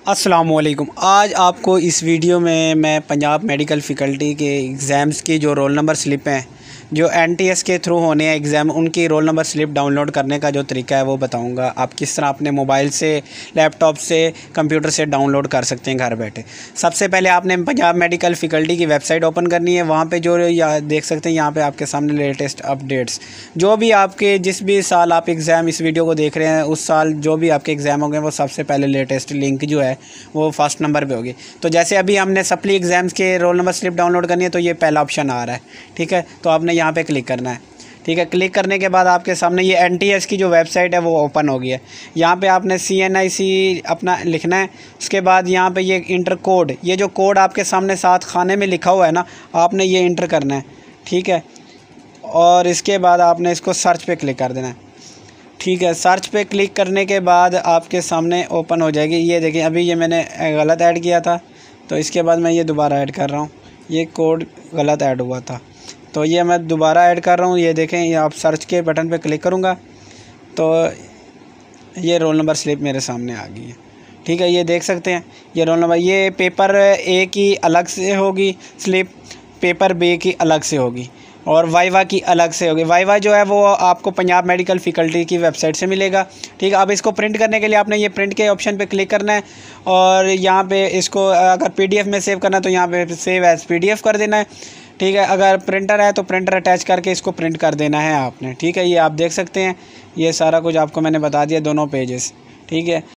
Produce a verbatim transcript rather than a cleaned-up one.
अस्सलामुअलैकुम। आज आपको इस वीडियो में मैं पंजाब मेडिकल फ़ैकल्टी के एग्ज़ाम्स की जो रोल नंबर स्लिप हैं, जो एनटीएस के थ्रू होने हैं एग्ज़ाम, उनकी रोल नंबर स्लिप डाउनलोड करने का जो तरीका है वो बताऊंगा। आप किस तरह अपने मोबाइल से, लैपटॉप से, कंप्यूटर से डाउनलोड कर सकते हैं घर बैठे। सबसे पहले आपने पंजाब मेडिकल फ़ैकल्टी की वेबसाइट ओपन करनी है। वहाँ पे जो या देख सकते हैं यहाँ पे आपके सामने लेटेस्ट अपडेट्स, जो भी आपके जिस भी साल आप एग्ज़ाम इस वीडियो को देख रहे हैं उस साल जो भी आपके एग्ज़ाम होंगे वो सबसे पहले लेटेस्ट लिंक जो है वो फर्स्ट नंबर पे होगी। तो जैसे अभी हमने सप्ली एग्ज़ाम्स के रोल नंबर स्लिप डाउनलोड करनी है तो ये पहला ऑप्शन आ रहा है, ठीक है। तो आपने यहाँ पे क्लिक करना है, ठीक है। क्लिक करने के बाद आपके सामने ये एनटीएस की जो वेबसाइट है वो ओपन हो गई है। यहाँ पे आपने सी एन आई सी अपना लिखना है। उसके बाद यहाँ पे ये इंटर कोड, ये जो कोड आपके सामने साथ खाने में लिखा हुआ है ना, आपने ये इंटर करना है, ठीक है। और इसके बाद आपने इसको सर्च पे क्लिक कर देना है, ठीक है। सर्च पे क्लिक करने के बाद आपके सामने ओपन हो जाएगी। ये देखिए अभी ये मैंने गलत ऐड किया था तो इसके बाद मैं ये दोबारा ऐड कर रहा हूँ। ये कोड गलत ऐड हुआ था तो ये मैं दोबारा ऐड कर रहा हूँ। ये देखें, ये आप सर्च के बटन पे क्लिक करूँगा तो ये रोल नंबर स्लिप मेरे सामने आ गई है, ठीक है। ये देख सकते हैं ये रोल नंबर, ये पेपर ए की अलग से होगी स्लिप, पेपर बी की अलग से होगी और वाइवा की अलग से होगी। वाइवा जो है वो आपको पंजाब मेडिकल फ़ैकल्टी की वेबसाइट से मिलेगा, ठीक है। अब इसको प्रिंट करने के लिए आपने ये प्रिंट के ऑप्शन पे क्लिक करना है और यहाँ पे इसको अगर पीडीएफ में सेव करना है तो यहाँ पे सेव एज़ पीडीएफ कर देना है, ठीक है। अगर प्रिंटर है तो प्रिंटर अटैच करके इसको प्रिंट कर देना है आपने, ठीक है। ये आप देख सकते हैं, ये सारा कुछ आपको मैंने बता दिया, दोनों पेजेस, ठीक है।